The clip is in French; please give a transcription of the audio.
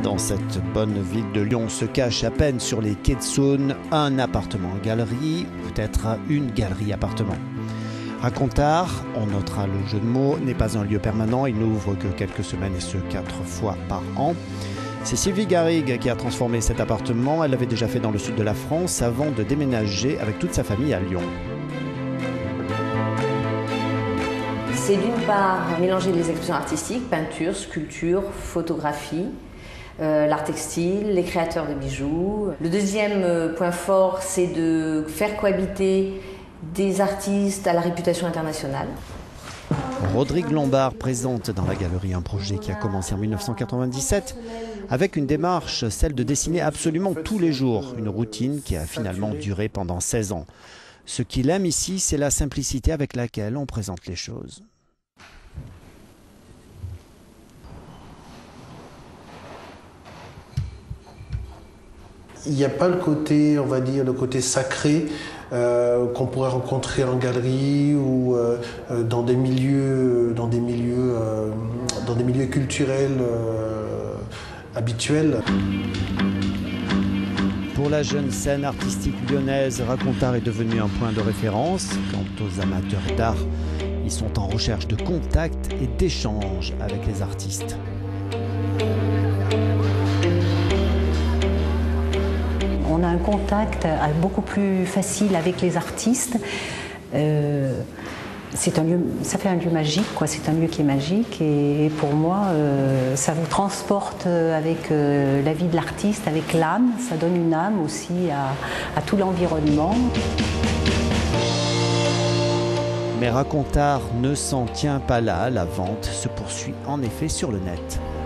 Dans cette bonne ville de Lyon se cache à peine sur les quais de Saône un appartement-galerie, peut-être une galerie-appartement. Racontard, on notera le jeu de mots, n'est pas un lieu permanent, il n'ouvre que quelques semaines et ce 4 fois par an. C'est Sylvie Garrigue qui a transformé cet appartement, elle l'avait déjà fait dans le sud de la France avant de déménager avec toute sa famille à Lyon. C'est d'une part mélanger les expressions artistiques, peinture, sculpture, photographie, l'art textile, les créateurs de bijoux. Le deuxième point fort, c'est de faire cohabiter des artistes à la réputation internationale. Rodrigue Lombard présente dans la galerie un projet qui a commencé en 1997 avec une démarche, celle de dessiner absolument tous les jours, une routine qui a finalement duré pendant 16 ans. Ce qu'il aime ici, c'est la simplicité avec laquelle on présente les choses. Il n'y a pas le côté, on va dire, le côté sacré qu'on pourrait rencontrer en galerie ou dans des milieux culturels habituels. Pour la jeune scène artistique lyonnaise, Racontard est devenu un point de référence. Quant aux amateurs d'art, ils sont en recherche de contact et d'échange avec les artistes. On a un contact beaucoup plus facile avec les artistes. C'est un lieu, ça fait un lieu magique, quoi. C'est un lieu qui est magique et pour moi, ça vous transporte avec la vie de l'artiste, avec l'âme. Ça donne une âme aussi à tout l'environnement. Mais Racontard ne s'en tient pas là. La vente se poursuit en effet sur le net.